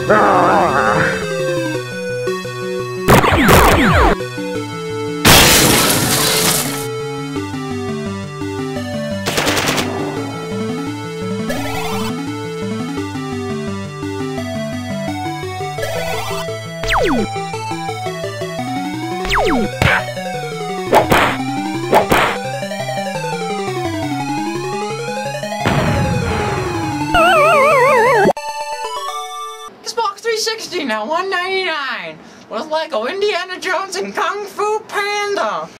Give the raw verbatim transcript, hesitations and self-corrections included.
Xbox three sixty now one ninety-nine with Lego Indiana Jones and Kung Fu Panda.